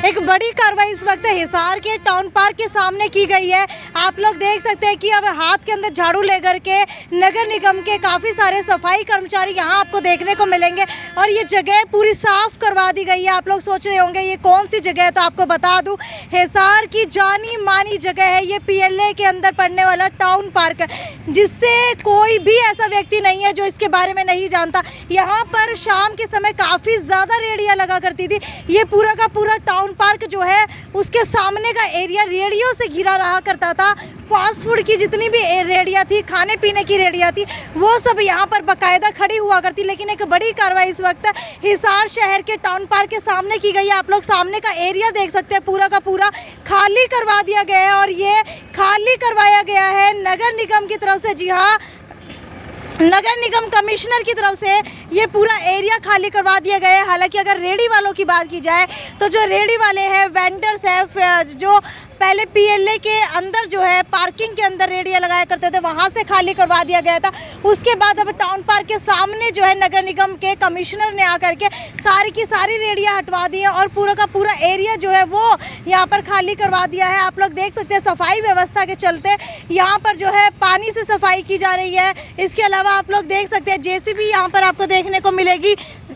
एक बड़ी कार्रवाई इस वक्त हिसार के टाउन पार्क के सामने की गई है। आप लोग देख सकते हैं कि अब हाथ के अंदर झाड़ू लेकर के नगर निगम के काफ़ी सारे सफाई कर्मचारी यहाँ आपको देखने को मिलेंगे और ये जगह पूरी साफ करवा दी गई है। आप लोग सोच रहे होंगे ये कौन सी जगह है, तो आपको बता दूं हिसार की जानी मानी जगह है। ये PLA के अंदर पड़ने वाला टाउन पार्क, जिससे कोई भी ऐसा व्यक्ति नहीं है जो इसके बारे में नहीं जानता। यहाँ पर शाम के समय काफ़ी ज़्यादा रेहड़ियाँ लगा करती थी। ये पूरा का पूरा टाउन पार्क जो है उसके सामने का एरिया रेहड़ियों से घिरा रहा करता था। फास्ट फूड की जितनी भी रेहड़ियाँ थी, खाने पीने की रेहड़ियाँ थी, वो सब यहाँ पर बाकायदा खड़ी हुआ करती। लेकिन एक बड़ी कार्रवाई इस वक्त हिसार शहर के टाउन पार्क के सामने की गई है। आप लोग सामने का एरिया देख सकते हैं, पूरा का पूरा खाली करवा दिया गया है और ये खाली करवाया गया है नगर निगम की तरफ से। जी हाँ, नगर निगम कमिश्नर की तरफ से ये पूरा एरिया खाली करवा दिया गया है। हालांकि अगर रेहड़ी वालों की बात की जाए तो जो रेहड़ी वाले हैं, वेंडर्स हैं, जो पहले PLA के अंदर जो है पार्किंग के अंदर रेहड़ियाँ लगाया करते थे, वहाँ से खाली करवा दिया गया था। उसके बाद अब टाउन पार्क के सामने जो है नगर निगम के कमिश्नर ने आकर के सारी की सारी रेहड़ियाँ हटवा दी हैं और पूरा का पूरा एरिया जो है वो यहाँ पर खाली करवा दिया है। आप लोग देख सकते हैं सफाई व्यवस्था के चलते यहाँ पर जो है पानी से सफाई की जा रही है। इसके अलावा आप लोग देख सकते हैं JCB यहाँ पर आपको देखने को मिलेगी।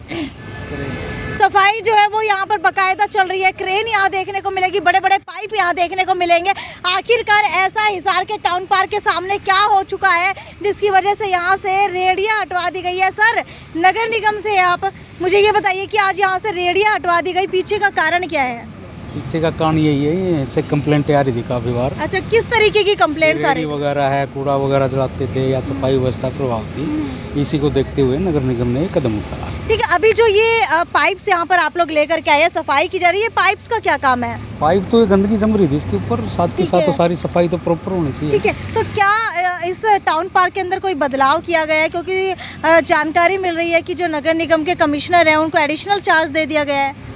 सफाई जो है वो यहाँ पर बाकायदा चल रही है। क्रेन यहाँ देखने को मिलेगी, बड़े बड़े पाइप यहाँ देखने को मिलेंगे। आखिरकार ऐसा हिसार के टाउन पार्क के सामने क्या हो चुका है जिसकी वजह से यहाँ से रेहड़ियाँ हटवा दी गई है? सर, नगर निगम से आप मुझे ये बताइए कि आज यहाँ से रेहड़ियाँ हटवा दी गई, पीछे का कारण क्या है? पीछे का कारण यही है, इससे कंप्लेंट आ रही थी काफ़ी बार। अच्छा, किस तरीके की कंप्लेंट आ रही वगैरह है, कूड़ा वगैरह जलाते थे या सफाई व्यवस्था प्रभाव थी, इसी को देखते हुए नगर निगम ने कदम उठाया। ठीक है, अभी जो ये पाइप्स यहाँ पर आप लोग लेकर के आए, सफाई की जा रही है, पाइप्स का क्या काम है? पाइप तो गंदगी जम रही थी इसके ऊपर, साथ के साथ तो सारी सफाई तो प्रॉपर होनी चाहिए। ठीक है, तो क्या इस टाउन पार्क के अंदर कोई बदलाव किया गया है? क्योंकि जानकारी मिल रही है कि जो नगर निगम के कमिश्नर हैं उनको एडिशनल चार्ज दे दिया गया है।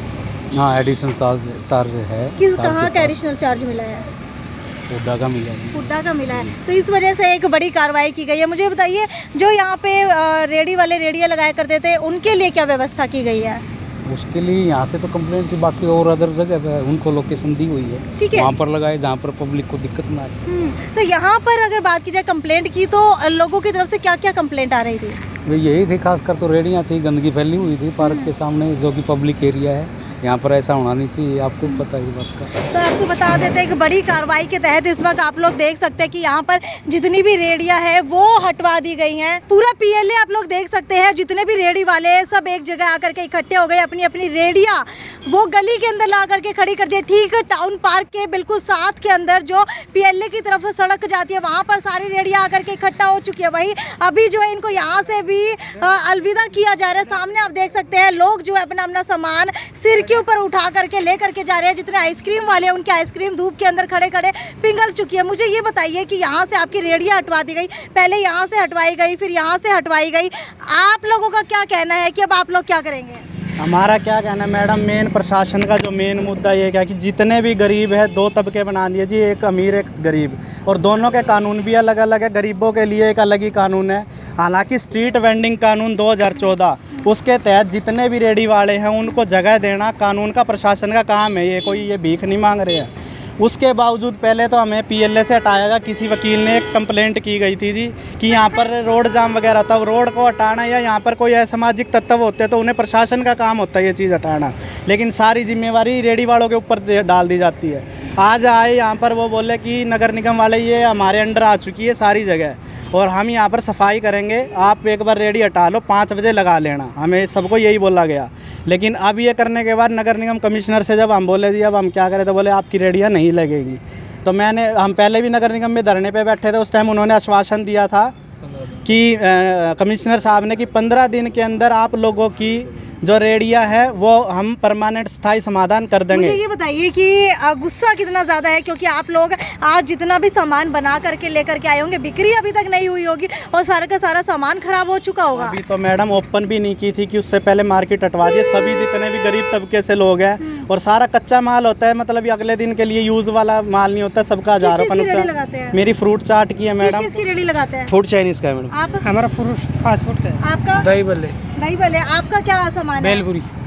हाँ, एडिशनल चार्ज है। किस कहाँ का एडिशनल चार्ज मिला है? हुड्डा का मिला है। हुड्डा का मिला है, तो इस वजह से एक बड़ी कार्रवाई की गई है। मुझे बताइए, जो यहाँ पे रेहड़ी वाले रेहड़ियाँ लगाया करते थे उनके लिए क्या व्यवस्था की गई है? उसके लिए यहाँ से तो कंप्लेंट थी, बाकी और अदर जगह पे उनको लोकेशन दी हुई है, ठीक है, वहाँ पर लगाए जहाँ पर पब्लिक को दिक्कत ना आए। तो यहाँ पर अगर बात की जाए कंप्लेंट की, तो लोगों की तरफ से क्या क्या कंप्लेंट आ रही थी? वे यही थी, खासकर तो रेहड़ियाँ थी, गंदगी फैली हुई थी पार्क के सामने, जो कि पब्लिक एरिया है, यहाँ पर ऐसा होना नहीं चाहिए। आपको पता है बात का। तो आपको बता देते हैं कि बड़ी कार्रवाई के तहत इस वक्त आप लोग देख सकते हैं कि यहाँ पर जितनी भी रेहड़ियाँ हैं वो हटवा दी गई हैं। पूरा PLA आप लोग देख सकते हैं, जितने भी रेहड़ी वाले हैं सब एक जगह आकर के इकट्ठे हो गए, अपनी अपनी रेहड़ियाँ वो गली के अंदर ला करके खड़ी कर दी। ठीक है, टाउन पार्क के बिल्कुल साथ के अंदर जो PLA की तरफ सड़क जाती है वहाँ पर सारी रेहड़ियाँ आकर के इकट्ठा हो चुकी है। वहीं अभी जो है इनको यहाँ से भी अलविदा किया जा रहा है। सामने आप देख सकते हैं लोग जो है अपना अपना सामान सिर के ऊपर उठा करके ले करके जा रहे हैं। जितने आइसक्रीम वाले हैं उनके आइसक्रीम धूप के अंदर खड़े खड़े पिघल चुकी है। मुझे ये बताइए कि यहाँ से आपकी रेहड़ियाँ हटवा दी गई, पहले यहाँ से हटवाई गई, फिर यहाँ से हटवाई गई, आप लोगों का क्या कहना है कि अब आप लोग क्या करेंगे? हमारा क्या कहना है मैडम, मेन प्रशासन का जो मेन मुद्दा ये क्या कि जितने भी गरीब है, दो तबके बना दिए जी, एक अमीर एक गरीब, और दोनों के कानून भी अलग अलग है। गरीबों के लिए एक अलग ही कानून है। हालांकि स्ट्रीट वेंडिंग कानून 2014 उसके तहत जितने भी रेहड़ी वाले हैं उनको जगह देना कानून का, प्रशासन का काम है। ये कोई ये भीख नहीं मांग रहे हैं। उसके बावजूद पहले तो हमें PLA से हटाया गया। किसी वकील ने एक कंप्लेंट की गई थी जी कि यहाँ पर रोड जाम वगैरह था, रोड को हटाना या यहाँ पर कोई असामाजिक तत्व होते तो उन्हें प्रशासन का काम होता है ये चीज़ हटाना, लेकिन सारी जिम्मेवारी रेहड़ी वालों के ऊपर डाल दी जाती है। आज आए यहाँ पर वो बोले कि नगर निगम वाले ये हमारे अंडर आ चुकी है सारी जगह और हम यहाँ पर सफाई करेंगे, आप एक बार रेहड़ी हटा लो, 5 बजे लगा लेना, हमें सबको यही बोला गया। लेकिन अब ये करने के बाद नगर निगम कमिश्नर से जब हम बोले जी अब हम क्या करें, तो बोले आपकी रेहड़ियाँ नहीं लगेगी। तो हम पहले भी नगर निगम में धरने पे बैठे थे, उस टाइम उन्होंने आश्वासन दिया था कि कमिश्नर साहब ने कि 15 दिन के अंदर आप लोगों की जो रेहड़ियाँ है वो हम परमानेंट स्थायी समाधान कर देंगे। मुझे ये बताइए कि गुस्सा कितना ज़्यादा है, क्योंकि आप लोग आज जितना भी सामान बना करके लेकर के आए होंगे, बिक्री अभी तक नहीं हुई होगी और सारा का सारा सामान खराब हो चुका होगा। अभी तो मैडम ओपन भी नहीं की थी कि उससे पहले मार्केट हटवा दिए। सभी जितने भी गरीब तबके से लोग हैं और सारा कच्चा माल होता है, मतलब अगले दिन के लिए यूज वाला माल नहीं होता, सबका जा रहा। मेरी फ्रूट चाट की है मैडम। किस रेहड़ी लगाते हैं? फूड चाइनीज का है मैडम। आप? हमारा फ्रूट फास्ट फूड का है। आपका? दही बल्ले। दही बल्ले। आपका क्या सामान है? भेलपुरी।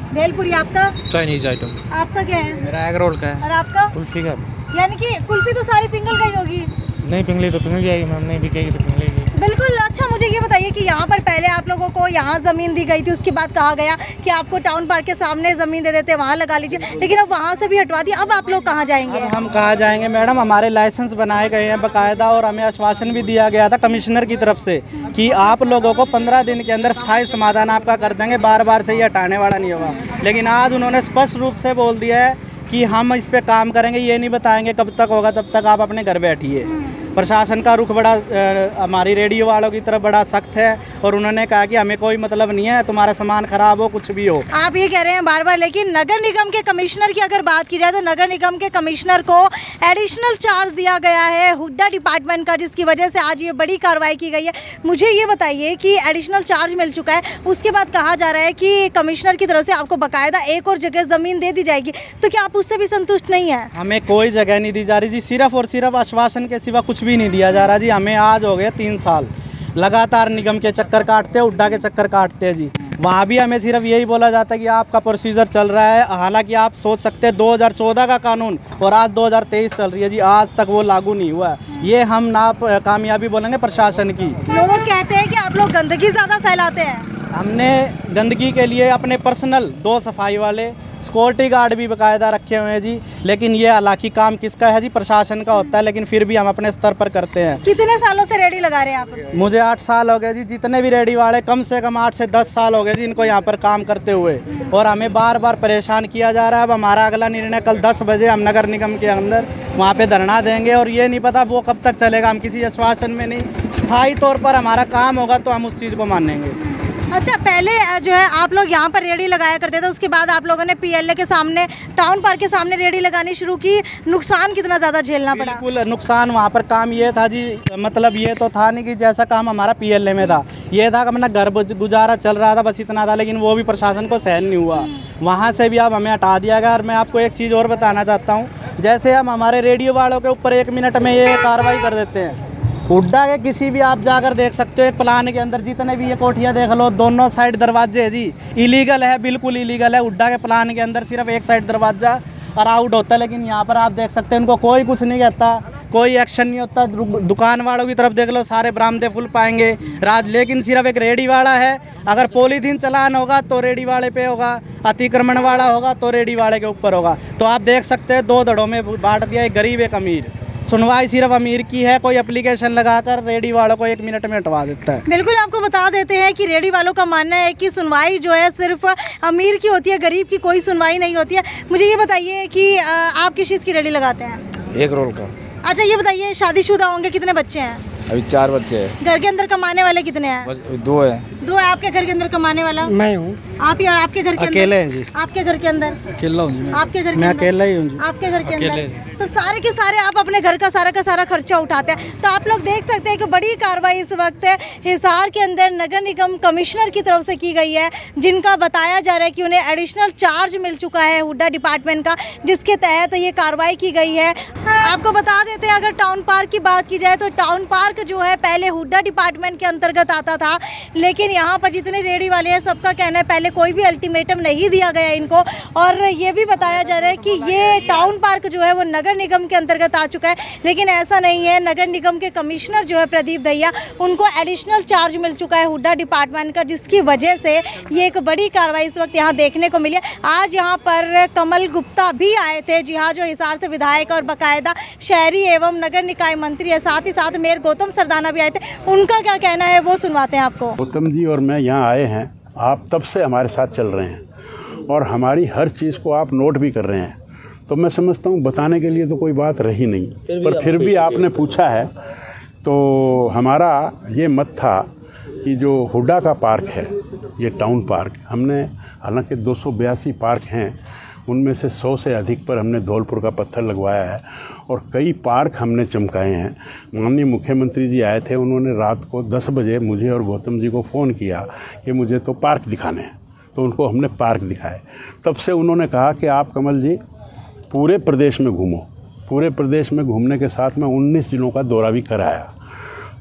भेलपुरी। आपका? Chinese item. आपका क्या है? मेरा एग रोल का है। और आपका? कुल्फी का। यानी कि कुल्फी तो सारी पिघल गई होगी। नहीं पिघली तो पिघल जाएगी मैम, नहीं बिकेगी तो पिघलेगी। बिल्कुल। अच्छा मुझे ये बताइए कि यहाँ पर पहले आप लोगों को यहाँ ज़मीन दी गई थी, उसके बाद कहा गया कि आपको टाउन पार्क के सामने ज़मीन दे देते, वहाँ लगा लीजिए, लेकिन अब वहाँ से भी हटवा दी। अब आप लोग कहाँ जाएंगे? अब हम कहाँ जाएंगे मैडम, हमारे लाइसेंस बनाए गए हैं बाकायदा, और हमें आश्वासन भी दिया गया था कमिश्नर की तरफ से कि आप लोगों को 15 दिन के अंदर स्थायी समाधान आपका कर देंगे, बार बार से ये हटाने वाला नहीं होगा। लेकिन आज उन्होंने स्पष्ट रूप से बोल दिया है कि हम इस पे काम करेंगे, ये नहीं बताएंगे कब तक होगा, तब तक आप अपने घर बैठिए। प्रशासन का रुख बड़ा हमारी रेडियो वालों की तरफ बड़ा सख्त है, और उन्होंने कहा कि हमें कोई मतलब नहीं है तुम्हारा सामान खराब हो, कुछ भी हो। आप ये कह रहे हैं बार बार, लेकिन नगर निगम के कमिश्नर की अगर बात की जाए तो नगर निगम के कमिश्नर को एडिशनल चार्ज दिया गया है हुड्डा डिपार्टमेंट का, जिसकी वजह से आज ये बड़ी कार्रवाई की गई है। मुझे ये बताइए कि एडिशनल चार्ज मिल चुका है, उसके बाद कहा जा रहा है कि कमिश्नर की तरफ से आपको बाकायदा एक और जगह ज़मीन दे दी जाएगी, तो क्या आप उससे भी संतुष्ट नहीं है? हमें कोई जगह नहीं दी जा रही जी, सिर्फ और सिर्फ आश्वासन के सिवा कुछ भी नहीं दिया जा रहा जी। हमें आज हो गए 3 साल लगातार निगम के चक्कर काटते, हुड्डा के चक्कर काटते हैं जी। वहाँ भी हमें सिर्फ यही बोला जाता है कि आपका प्रोसीजर चल रहा है, हालांकि आप सोच सकते हैं 2014 का कानून और आज 2023 चल रही है जी, आज तक वो लागू नहीं हुआ है। ये हम ना कामयाबी बोलेंगे प्रशासन की। लोग कहते हैं कि आप लोग गंदगी ज़्यादा फैलाते हैं। हमने गंदगी के लिए अपने पर्सनल 2 सफाई वाले सिक्योरिटी गार्ड भी बाकायदा रखे हुए हैं जी, लेकिन ये हालांकि काम किसका है जी, प्रशासन का होता है, लेकिन फिर भी हम अपने स्तर पर करते हैं। कितने सालों से रेडी लगा रहे हैं आप? मुझे 8 साल हो गए जी। जितने भी रेडी वाले कम से कम 8 से 10 साल हो गए जी इनको यहाँ पर काम करते हुए, और हमें बार बार परेशान किया जा रहा है। अब हमारा अगला निर्णय कल 10 बजे हम नगर निगम के अंदर वहाँ पे धरना देंगे, और ये नहीं पता वो कब तक चलेगा, हम किसी आश्वासन में नहीं, स्थायी तौर पर हमारा काम होगा तो हम उस चीज़ को मानेंगे। अच्छा, पहले जो है आप लोग यहाँ पर रेडी लगाया करते थे, उसके बाद आप लोगों ने पीएलए के सामने, टाउन पार्क के सामने रेडी लगानी शुरू की, नुकसान कितना ज़्यादा झेलना पड़ा? बिल्कुल नुकसान। वहाँ पर काम ये था जी, मतलब ये तो था नहीं कि जैसा काम हमारा पीएलए में था, ये था कि अपना घर गुजारा चल रहा था, बस इतना था, लेकिन वो भी प्रशासन को सहन नहीं हुआ, वहाँ से भी अब हमें हटा दिया गया। और मैं आपको एक चीज़ और बताना चाहता हूँ, जैसे हम हमारे रेडियो वालों के ऊपर 1 मिनट में ये कार्रवाई कर देते हैं, हुड्डा के किसी भी आप जाकर देख सकते हो, एक प्लान के अंदर जितने भी ये कोठियाँ देख लो, दोनों साइड दरवाजे है जी, इलीगल है, बिल्कुल इलीगल है। हुड्डा के प्लान के अंदर सिर्फ एक साइड दरवाजा और आउट होता है, लेकिन यहाँ पर आप देख सकते हैं उनको कोई कुछ नहीं कहता, कोई एक्शन नहीं होता। दुकान वालों की तरफ देख लो, सारे बरामदे फुल पाएंगे राज, लेकिन सिर्फ एक रेडी वाला है। अगर पॉलीथीन चलान होगा तो रेडी वाले पे होगा, अतिक्रमण वाला होगा तो रेडी वाले के ऊपर होगा। तो आप देख सकते हैं 2 धड़ों में बांट दिया, एक गरीब एक अमीर। सुनवाई सिर्फ अमीर की है, कोई एप्लीकेशन लगाकर रेडी वालों को 1 मिनट में हटवा देता है। बिल्कुल, आपको बता देते हैं कि रेडी वालों का मानना है कि सुनवाई जो है सिर्फ अमीर की होती है, गरीब की कोई सुनवाई नहीं होती है। मुझे ये बताइए कि आप किस चीज़ की रेडी लगाते हैं? एक रोल का। अच्छा ये बताइए, शादीशुदा होंगे, कितने बच्चे हैं? अभी 4 बच्चे हैं। घर के अंदर कमाने वाले कितने हैं? बस 2 है। 2 है। आपके घर के अंदर कमाने वाला? मैं हूँ। आप या आपके घर के अकेले हैं जी। आपके घर के अंदर? अकेला हूँ जी आपके घर के मैं अंदर? अकेला ही हूँ जी। आपके घर के अंदर तो सारे के सारे आप अपने घर का सारा खर्चा उठाते हैं। तो आप लोग देख सकते हैं कि बड़ी कार्रवाई इस वक्त हिसार के अंदर नगर निगम कमिश्नर की तरफ से की गई है, जिनका बताया जा रहा है कि उन्हें एडिशनल चार्ज मिल चुका है हुड्डा डिपार्टमेंट का, जिसके तहत ये कार्रवाई की गई है। आपको बता देते हैं, अगर टाउन पार्क की बात की जाए तो टाउन पार्क जो है पहले हुड्डा डिपार्टमेंट के अंतर्गत आता था, लेकिन यहाँ पर जितने रेडी वाले हैं सबका कहना है पहले कोई भी अल्टीमेटम नहीं दिया गया इनको, और ये भी बताया जा रहा है कि ये टाउन पार्क जो है वो नगर निगम के अंतर्गत आ चुका है, लेकिन ऐसा नहीं है। नगर निगम के कमिश्नर जो है प्रदीप दहिया, उनको एडिशनल चार्ज मिल चुका है हुड्डा डिपार्टमेंट का, जिसकी वजह से ये एक बड़ी कार्रवाई इस वक्त यहाँ देखने को मिली है। आज यहाँ पर कमल गुप्ता भी आए थे, जी हाँ, जो हिसार से विधायक और बाकायदा शहरी एवं नगर निकाय मंत्री है, साथ ही साथ मेयर गौतम सरदाना भी आए थे। उनका क्या कहना है वो सुनवाते हैं आपको। गौतम जी और मैं यहाँ आए हैं, आप तब से हमारे साथ चल रहे हैं और हमारी हर चीज़ को आप नोट भी कर रहे हैं, तो मैं समझता हूँ बताने के लिए तो कोई बात रही नहीं, पर फिर भी आपने पूछा है तो हमारा ये मत था कि जो हुड्डा का पार्क है, ये टाउन पार्क, हमने हालांकि 282 पार्क हैं, उनमें से 100 से अधिक पर हमने धौलपुर का पत्थर लगवाया है और कई पार्क हमने चमकाए हैं। माननीय मुख्यमंत्री जी आए थे, उन्होंने रात को 10 बजे मुझे और गौतम जी को फ़ोन किया कि मुझे तो पार्क दिखाने हैं, तो उनको हमने पार्क दिखाए। तब से उन्होंने कहा कि आप कमल जी पूरे प्रदेश में घूमो। पूरे प्रदेश में घूमने के साथ में 19 जिलों का दौरा भी कराया।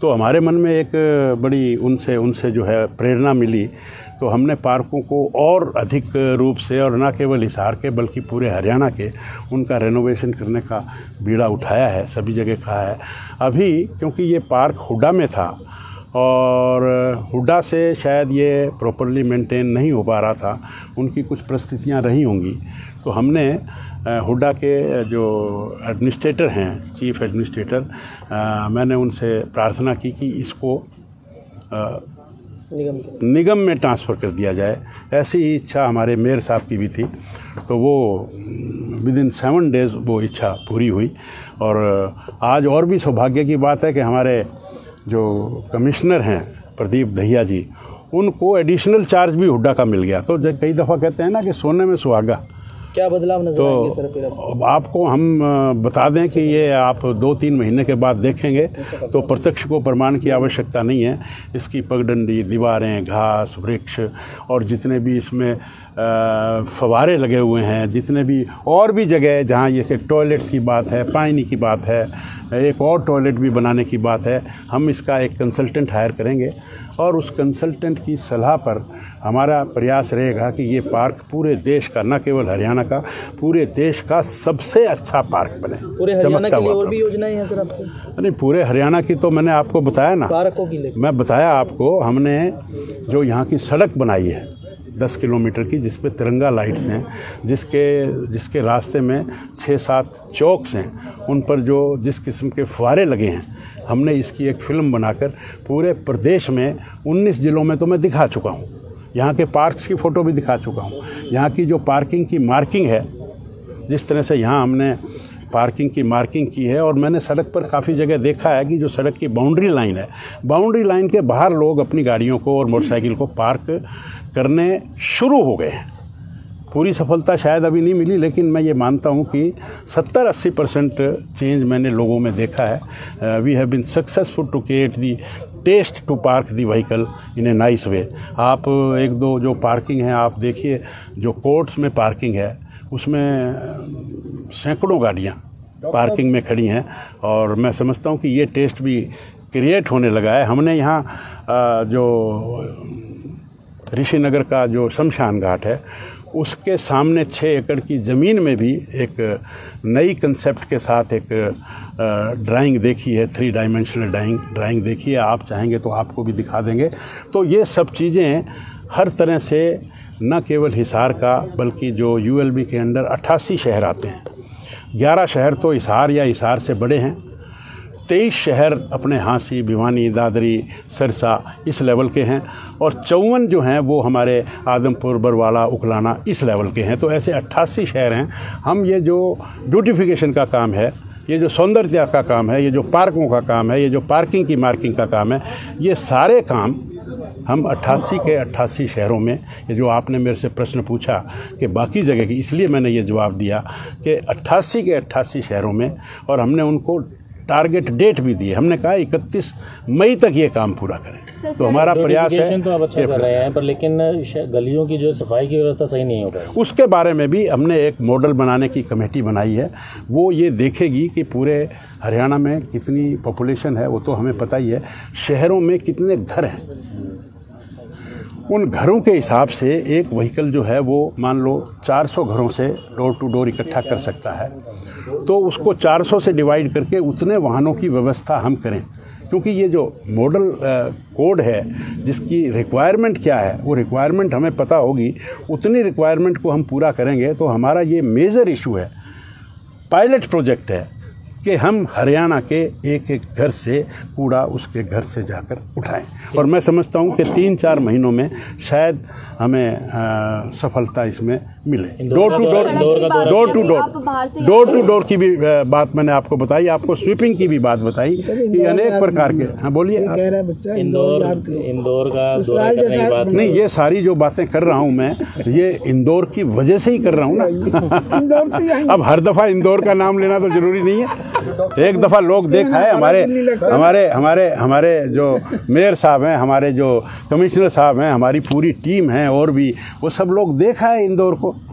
तो हमारे मन में एक बड़ी उनसे जो है प्रेरणा मिली। तो हमने पार्कों को और अधिक रूप से, और न केवल हिसार के बल्कि पूरे हरियाणा के, उनका रेनोवेशन करने का बीड़ा उठाया है, सभी जगह कहा है। अभी क्योंकि ये पार्क हुड्डा में था और हुड्डा से शायद ये प्रॉपरली मेंटेन नहीं हो पा रहा था, उनकी कुछ परिस्थितियाँ रही होंगी, तो हमने हुड्डा के जो एडमिनिस्ट्रेटर हैं, चीफ एडमिनिस्ट्रेटर, मैंने उनसे प्रार्थना की कि इसको निगम में ट्रांसफ़र कर दिया जाए। ऐसी ही इच्छा हमारे मेयर साहब की भी थी, तो वो विदिन 7 डेज़ वो इच्छा पूरी हुई। और आज और भी सौभाग्य की बात है कि हमारे जो कमिश्नर हैं प्रदीप दहिया जी, उनको एडिशनल चार्ज भी हुड्डा का मिल गया। तो कई दफ़ा कहते हैं ना कि सोने में सुहागा, क्या बदलाव नजर आएंगे सर? फिर अब आपको हम बता दें कि ये आप 2-3 महीने के बाद देखेंगे तो प्रत्यक्ष को प्रमाण की आवश्यकता नहीं है। इसकी पगडंडी, दीवारें, घास, वृक्ष और जितने भी इसमें फव्वारे लगे हुए हैं, जितने भी और भी जगह जहाँ ये टॉयलेट्स की बात है, पानी की बात है, एक और टॉयलेट भी बनाने की बात है, हम इसका एक कंसल्टेंट हायर करेंगे और उस कंसल्टेंट की सलाह पर हमारा प्रयास रहेगा कि ये पार्क पूरे देश का, न केवल हरियाणा का, पूरे देश का सबसे अच्छा पार्क बने। पूरे हरियाणा के लिए और भी योजनाएं हैं सर आपसे? नहीं, पूरे हरियाणा की तो मैंने आपको बताया ना, पार्कों की मैं बताया आपको। हमने जो यहाँ की सड़क बनाई है 10 किलोमीटर की, जिस पे तिरंगा लाइट्स हैं, जिसके रास्ते में 6-7 चौक्स हैं, उन पर जो जिस किस्म के फुहारे लगे हैं, हमने इसकी एक फ़िल्म बनाकर पूरे प्रदेश में 19 ज़िलों में तो मैं दिखा चुका हूँ। यहाँ के पार्क्स की फ़ोटो भी दिखा चुका हूँ। यहाँ की जो पार्किंग की मार्किंग है, जिस तरह से यहाँ हमने पार्किंग की मार्किंग की है, और मैंने सड़क पर काफ़ी जगह देखा है कि जो सड़क की बाउंड्री लाइन है, बाउंड्री लाइन के बाहर लोग अपनी गाड़ियों को और मोटरसाइकिल को पार्क करने शुरू हो गए हैं। पूरी सफलता शायद अभी नहीं मिली, लेकिन मैं ये मानता हूँ कि 70-80% चेंज मैंने लोगों में देखा है। We have been successful to create the test to park the vehicle in a nice way. आप 1-2 जो पार्किंग है आप देखिए, जो कोर्ट्स में पार्किंग है उसमें सैकड़ों गाड़ियाँ पार्किंग में खड़ी हैं, और मैं समझता हूँ कि ये टेस्ट भी क्रिएट होने लगा है। हमने यहाँ जो ऋषिनगर का जो शमशान घाट है, उसके सामने 6 एकड़ की ज़मीन में भी एक नई कंसेप्ट के साथ एक ड्राइंग देखी है, 3 डायमेंशनल ड्राइंग देखी है। आप चाहेंगे तो आपको भी दिखा देंगे। तो ये सब चीज़ें हर तरह से न केवल हिसार का, बल्कि जो ULB के अंडर 88 शहर आते हैं, 11 शहर तो हिसार या हिसार से बड़े हैं, 23 शहर अपने हांसी, भिवानी, दादरी, सरसा इस लेवल के हैं, और 54 जो हैं वो हमारे आदमपुर, बरवाला, उकलाना इस लेवल के हैं। तो ऐसे 88 शहर हैं। हम ये जो ब्यूटिफिकेशन का काम है, ये जो सौंदर्य का काम है, ये जो पार्कों का काम है, ये जो पार्किंग की मार्किंग का काम है, ये सारे काम हम 88 के 88 शहरों में, ये जो आपने मेरे से प्रश्न पूछा कि बाकी जगह की, इसलिए मैंने ये जवाब दिया कि 88 के 88 शहरों में, और हमने उनको टारगेट डेट भी दी है। हमने कहा 31 मई तक ये काम पूरा करें। तो हमारा प्रयास है। तो आप अच्छा कर रहे हैं, पर लेकिन गलियों की जो सफाई की व्यवस्था सही नहीं हो पाई, उसके बारे में भी हमने एक मॉडल बनाने की कमेटी बनाई है। वो ये देखेगी कि पूरे हरियाणा में कितनी पॉपुलेशन है, वो तो हमें पता ही है, शहरों में कितने घर हैं, उन घरों के हिसाब से एक व्हीकल जो है वो मान लो 400 घरों से डोर टू डोर इकट्ठा कर सकता है। तो उसको 400 से डिवाइड करके उतने वाहनों की व्यवस्था हम करें, क्योंकि ये जो मॉडल कोड है जिसकी रिक्वायरमेंट क्या है, वो रिक्वायरमेंट हमें पता होगी, उतनी रिक्वायरमेंट को हम पूरा करेंगे। तो हमारा ये मेजर इशू है, पायलट प्रोजेक्ट है कि हम हरियाणा के एक एक घर से कूड़ा उसके घर से जाकर उठाएं, और मैं समझता हूं कि 3-4 महीनों में शायद हमें सफलता इसमें मिले। डोर टू डोर की भी बात मैंने आपको बताई, आपको स्वीपिंग की भी बात बताई कि अनेक प्रकार के। हाँ बोलिए। इंदौर का दौरा करने की बात नहीं, ये सारी जो बातें कर रहा हूँ मैं, ये इंदौर की वजह से ही कर रहा हूँ ना। अब हर दफ़ा इंदौर का नाम लेना तो ज़रूरी नहीं है। एक दफ़ा लोग देखा है, हमारे जो मेयर साहब हैं, हमारे जो कमिश्नर साहब हैं, हमारी पूरी टीम है, और भी वो सब लोग देखा है इंदौर को,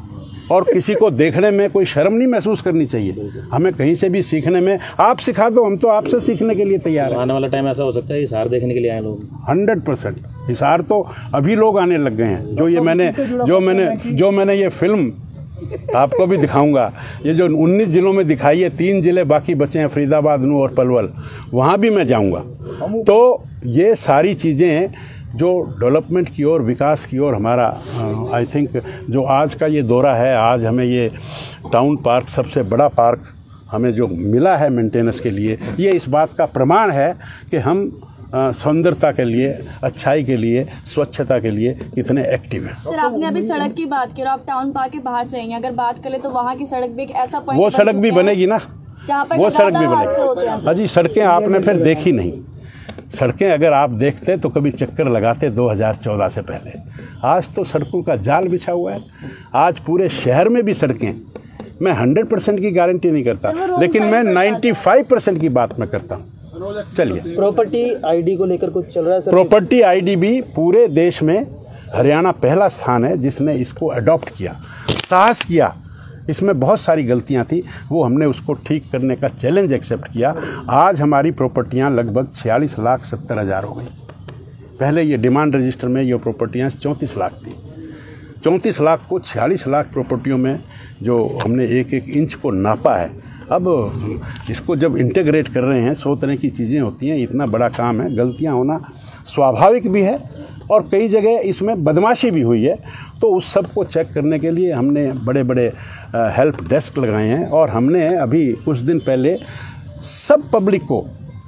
और किसी को देखने में कोई शर्म नहीं महसूस करनी चाहिए। हमें कहीं से भी सीखने में, आप सिखा दो, हम तो आपसे सीखने के लिए तैयार हैं। आने वाला टाइम ऐसा हो सकता है हिसार देखने के लिए आए लोग 100%। हिसार तो अभी लोग आने लग गए हैं। जो मैंने ये फिल्म आपको भी दिखाऊंगा, ये जो 19 जिलों में दिखाई है, 3 जिले बाकी बचे हैं, फरीदाबाद, नूह और पलवल, वहाँ भी मैं जाऊंगा। तो ये सारी चीज़ें जो डेवलपमेंट की ओर, विकास की ओर हमारा आई थिंक जो आज का ये दौरा है, आज हमें ये टाउन पार्क, सबसे बड़ा पार्क हमें जो मिला है मेंटेनेंस के लिए, ये इस बात का प्रमाण है कि हम सौंदर्यता के लिए, अच्छाई के लिए, स्वच्छता के लिए कितने एक्टिव हैं। सर, आपने अभी सड़क की बात की और आप टाउन पार्क के बाहर से हैं, अगर बात करें तो वहाँ की सड़क भी एक ऐसा पॉइंट, वो सड़क भी बनेगी ना, वो सड़क भी बनेगी। अजी सड़कें आपने फिर देखी नहीं। सड़कें अगर आप देखते तो कभी चक्कर लगाते 2014 से पहले। आज तो सड़कों का जाल बिछा हुआ है। आज पूरे शहर में भी सड़कें, मैं 100% की गारंटी नहीं करता, लेकिन मैं 95% की बात मैं करता हूँ। चलिए, प्रॉपर्टी आईडी को लेकर कुछ चल रहा है सर? प्रॉपर्टी आईडी भी पूरे देश में हरियाणा पहला स्थान है जिसने इसको अडॉप्ट किया, साहस किया। इसमें बहुत सारी गलतियां थी, वो हमने उसको ठीक करने का चैलेंज एक्सेप्ट किया। आज हमारी प्रॉपर्टियां लगभग 46,70,000 हो गई। पहले ये डिमांड रजिस्टर में ये प्रॉपर्टियां 34 लाख थी। 34 लाख को 46 लाख प्रॉपर्टियों में जो हमने एक एक इंच को नापा है। अब इसको जब इंटीग्रेट कर रहे हैं, 100 तरह की चीज़ें होती हैं, इतना बड़ा काम है, गलतियां होना स्वाभाविक भी है और कई जगह इसमें बदमाशी भी हुई है। तो उस सब को चेक करने के लिए हमने बड़े बड़े हेल्प डेस्क लगाए हैं और हमने अभी कुछ दिन पहले सब पब्लिक को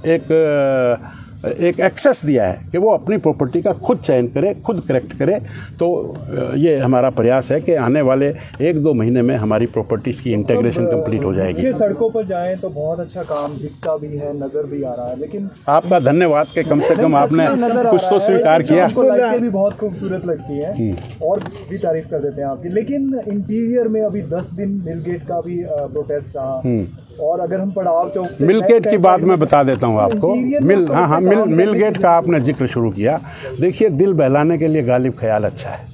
एक एक्सेस दिया है कि वो अपनी प्रॉपर्टी का खुद चयन करे, खुद करेक्ट करे। तो ये हमारा प्रयास है कि आने वाले 1-2 महीने में हमारी प्रॉपर्टीज़ की इंटीग्रेशन कंप्लीट हो जाएगी। सड़कों पर जाएं तो बहुत अच्छा काम दिखता भी है, नज़र भी आ रहा है, लेकिन आपका धन्यवाद कि कम से कम आपने कुछ तो स्वीकार किया। लाइटें भी बहुत खूबसूरत लगती हैं और भी तारीफ कर देते हैं आपकी, लेकिन इंटीरियर में अभी 10 दिन मिलगेट का भी प्रोटेस्ट रहा। और अगर हम पड़ाव चौक से मिलगेट की बात मैं बता देता हूँ आपको। मिलगेट का आपने जिक्र शुरू किया। देखिए, दिल बहलाने के लिए गालिब ख्याल अच्छा है।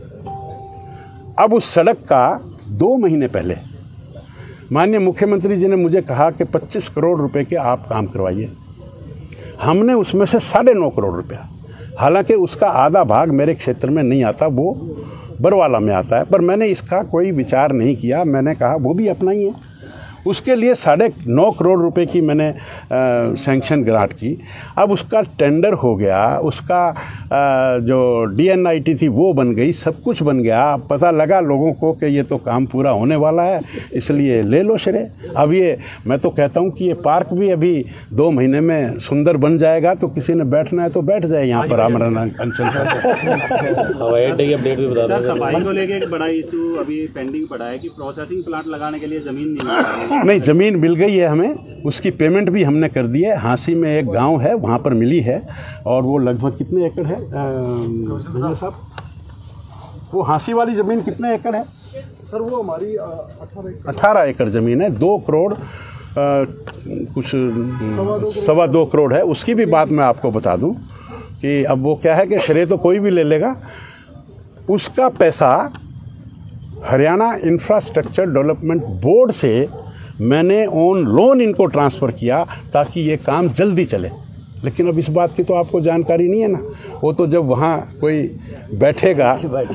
अब उस सड़क का 2 महीने पहले माननीय मुख्यमंत्री जी ने मुझे कहा कि 25 करोड़ रुपए के आप काम करवाइए। हमने उसमें से 9.5 करोड़ रुपया, हालांकि उसका आधा भाग मेरे क्षेत्र में नहीं आता, वो बरवाला में आता है, पर मैंने इसका कोई विचार नहीं किया। मैंने कहा वो भी अपना ही है। उसके लिए 9.5 करोड़ रुपए की मैंने सैंक्शन ग्रांट की। अब उसका टेंडर हो गया, उसका जो DNIT थी वो बन गई, सब कुछ बन गया। पता लगा लोगों को कि ये तो काम पूरा होने वाला है, इसलिए ले लो श्रेय। अब ये मैं तो कहता हूँ कि ये पार्क भी अभी 2 महीने में सुंदर बन जाएगा, तो किसी ने बैठना है तो बैठ जाए यहाँ पर आमरण अंचल पर। हवाई अड्डे की अपडेट भी बता दें। सफाई को लेकर एक बड़ा इशू अभी पेंडिंग पड़ा है कि प्रोसेसिंग प्लांट लगाने के लिए ज़मीन नहीं मिल रही है। नहीं, ज़मीन मिल गई है हमें, उसकी पेमेंट भी हमने कर दी है। हाँसी में एक गांव है, वहाँ पर मिली है, और वो लगभग कितने एकड़ है साहब? वो हाँसी वाली ज़मीन कितने एकड़ है सर? वो हमारी 18 एकड़ ज़मीन है। 2 करोड़ कुछ 2.25 करोड़ है। उसकी भी बात मैं आपको बता दूं कि अब वो क्या है कि श्रेय तो कोई भी ले लेगा। उसका पैसा हरियाणा इंफ्रास्ट्रक्चर डेवलपमेंट बोर्ड से मैंने ऑन लोन इनको ट्रांसफ़र किया ताकि ये काम जल्दी चले। लेकिन अब इस बात की तो आपको जानकारी नहीं है ना, वो तो जब वहाँ कोई बैठेगा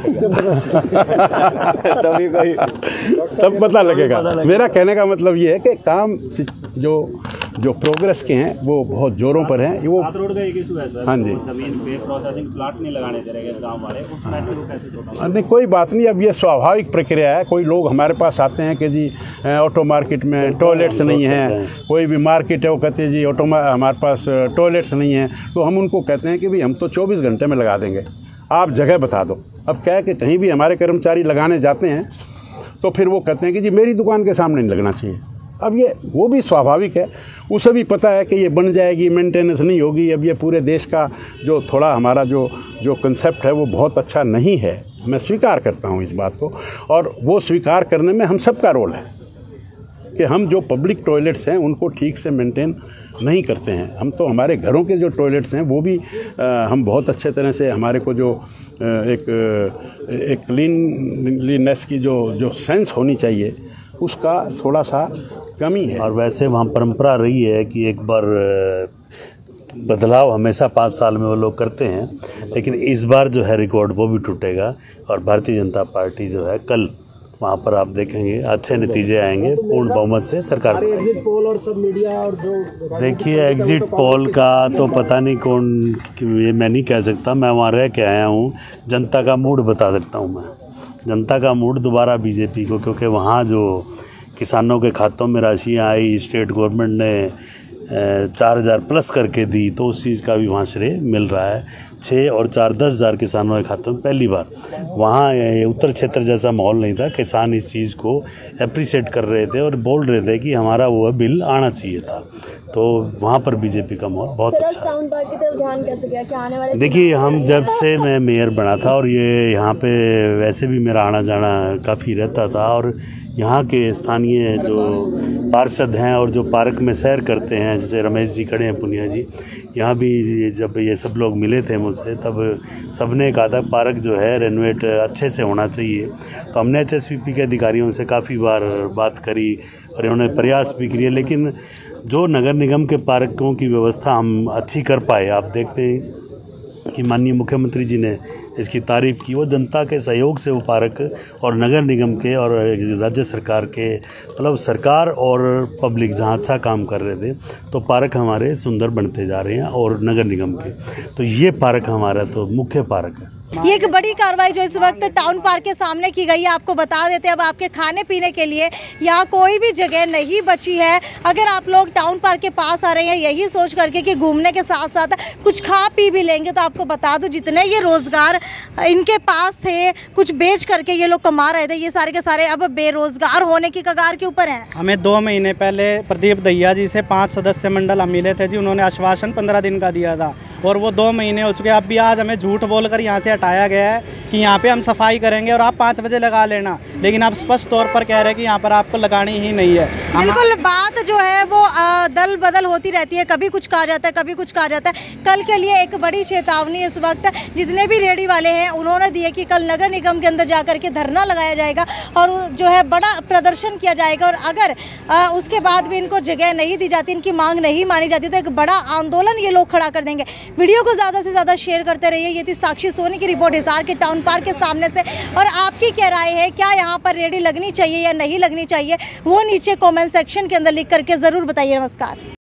तब पता लगेगा। मेरा कहने का मतलब ये है कि काम जो प्रोग्रेस के हैं वो बहुत जोरों पर हैं। वो रोड का एक इशू है सर। हाँ जी, जमीन पे प्रोसेसिंग प्लांट नहीं लगाने दे रहे गांव वाले, उस मैटर को कैसे छोड़ा? नहीं, कोई बात नहीं। अब ये स्वाभाविक प्रक्रिया है। कोई लोग हमारे पास आते हैं कि जी ऑटो मार्केट में टॉयलेट्स नहीं हैं, कोई भी मार्केट है वो कहते हैं जी हमारे पास टॉयलेट्स नहीं हैं, तो हम उनको कहते हैं कि भाई हम तो 24 घंटे में लगा देंगे, आप जगह बता दो। अब क्या है कि कहीं भी हमारे कर्मचारी लगाने जाते हैं तो फिर वो कहते हैं कि जी मेरी दुकान के सामने नहीं लगना चाहिए। अब ये वो भी स्वाभाविक है, उसे भी पता है कि ये बन जाएगी, मेंटेनेंस नहीं होगी। अब ये पूरे देश का जो थोड़ा हमारा जो कंसेप्ट है वो बहुत अच्छा नहीं है, मैं स्वीकार करता हूँ इस बात को। और वो स्वीकार करने में हम सबका रोल है कि हम जो पब्लिक टॉयलेट्स हैं उनको ठीक से मेंटेन नहीं करते हैं। हम तो हमारे घरों के जो टॉयलेट्स हैं वो भी हम बहुत अच्छे तरह से, हमारे को जो एक क्लीनलीनेस की जो सेंस होनी चाहिए उसका थोड़ा सा कमी है। और वैसे वहाँ परंपरा रही है कि एक बार बदलाव हमेशा 5 साल में वो लोग करते हैं, लेकिन इस बार जो है रिकॉर्ड वो भी टूटेगा और भारतीय जनता पार्टी जो है कल वहाँ पर आप देखेंगे अच्छे नतीजे आएंगे, पूर्ण बहुमत से सरकार एग्जिट पोल और सब मीडिया और जो देखिए एग्जिट पोल का तो पता नहीं कौन, ये मैं नहीं कह सकता, मैं वहाँ रह के आया हूँ, जनता का मूड बता सकता हूँ मैं। जनता का मूड दोबारा बीजेपी को, क्योंकि वहाँ जो किसानों के खातों में राशियाँ आई, स्टेट गवर्नमेंट ने 4,000 प्लस करके दी, तो उस चीज़ का भी वहाँ श्रेय मिल रहा है। 6 और 4 10,000 किसानों के खातों में पहली बार, वहाँ उत्तर क्षेत्र जैसा माहौल नहीं था, किसान इस चीज़ को अप्रिशिएट कर रहे थे और बोल रहे थे कि हमारा वो बिल आना चाहिए था, तो वहाँ पर बीजेपी का माहौल बहुत अच्छा है। टाउन पार्क की तरफ ध्यान कैसे गया कि आने वाले देखिए हम जब से मैं मेयर बना था और ये यहाँ पे वैसे भी मेरा आना जाना काफ़ी रहता था, और यहाँ के स्थानीय जो पार्षद हैं और जो पार्क में सैर करते हैं, जैसे रमेश जी खड़े हैं, पुनिया जी, यहाँ भी जब ये सब लोग मिले थे मुझसे तब सबने कहा था पार्क जो है रेनोवेट अच्छे से होना चाहिए। तो हमने HSVP के अधिकारियों से काफ़ी बार बात करी और इन्होंने प्रयास भी किए, लेकिन जो नगर निगम के पार्कों की व्यवस्था हम अच्छी कर पाए, आप देखते हैं कि माननीय मुख्यमंत्री जी ने इसकी तारीफ़ की, वो जनता के सहयोग से वो पार्क और नगर निगम के और राज्य सरकार के, मतलब सरकार और पब्लिक जहाँ अच्छा काम कर रहे थे, तो पार्क हमारे सुंदर बनते जा रहे हैं। और नगर निगम के तो ये पार्क हमारा तो मुख्य पार्क है। ये एक बड़ी कार्रवाई जो इस वक्त टाउन पार्क के सामने की गई है, आपको बता देते हैं। अब आपके खाने पीने के लिए यहाँ कोई भी जगह नहीं बची है। अगर आप लोग टाउन पार्क के पास आ रहे हैं यही सोच करके कि घूमने के साथ साथ कुछ खा पी भी लेंगे, तो आपको बता दूं जितने ये रोज़गार इनके पास थे, कुछ बेच करके ये लोग कमा रहे थे, ये सारे के सारे अब बेरोजगार होने की कगार के ऊपर हैं। हमें 2 महीने पहले प्रदीप दहिया जी से 5 सदस्य मंडल हम मिले थे जी, उन्होंने आश्वासन 15 दिन का दिया था और वो 2 महीने हो चुके। अब भी आज हमें झूठ बोलकर यहाँ से हटाया गया है कि यहाँ पे हम सफाई करेंगे और आप 5 बजे लगा लेना, लेकिन आप स्पष्ट तौर पर कह रहे हैं कि यहाँ पर आपको लगानी ही नहीं है। बिल्कुल, बात जो है वो दल बदल होती रहती है, कभी कुछ कहा जाता है, कभी कुछ कहा जाता है। कल के लिए एक बड़ी चेतावनी इस वक्त जितने भी रेडी वाले हैं उन्होंने दी है कि कल नगर निगम के अंदर जाकर के धरना लगाया जाएगा और जो है बड़ा प्रदर्शन किया जाएगा, और अगर उसके बाद भी इनको जगह नहीं दी जाती, इनकी मांग नहीं मानी जाती, तो एक बड़ा आंदोलन ये लोग खड़ा कर देंगे। वीडियो को ज़्यादा से ज़्यादा शेयर करते रहिए। ये थी साक्षी सोनी की रिपोर्ट हिसार के टाउन पार्क के सामने से। और आपकी क्या राय है, क्या यहाँ पर रेडी लगनी चाहिए या नहीं लगनी चाहिए, वो नीचे कमेंट सेक्शन के अंदर लिख करके ज़रूर बताइए। नमस्कार।